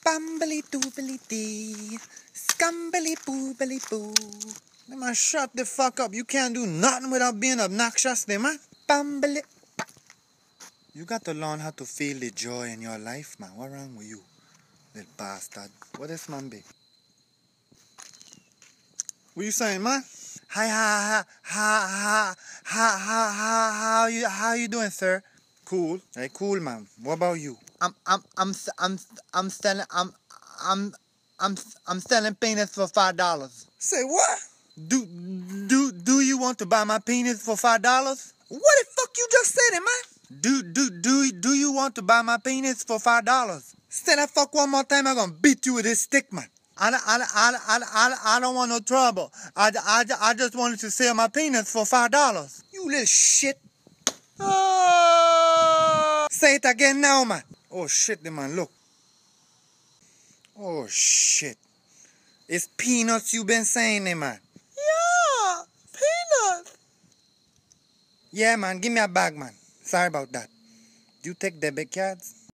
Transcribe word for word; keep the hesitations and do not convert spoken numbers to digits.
Bumbly doobly dee, scumbly boobly boo. Man, shut the fuck up. You can't do nothing without being obnoxious, there, man. Bumbly. You got to learn how to feel the joy in your life, man. What wrong with you, little bastard? What is man be? What you saying, man? Hi, hi, hi, hi, hi, hi, hi, how you, how you doing, sir? Cool. Hey, cool, man. What about you? I'm, I'm, I'm, I'm, I'm selling, I'm, I'm, I'm, I'm selling penis for five dollars. Say what? Do, do, do you want to buy my penis for five dollars? What the fuck you just said, it, man? Do, do, do, do you want to buy my penis for five dollars? Say that fuck one more time, I'm gonna beat you with this stick, man. I, I, I, I, I, I don't want no trouble. I, I, I just wanted to sell my penis for five dollars. You little shit. Oh! Say it again now, man. Oh, shit, the man, look. Oh, shit. It's peanuts you been saying, eh, man. Yeah, peanuts. Yeah, man, give me a bag, man. Sorry about that. You take debit cards?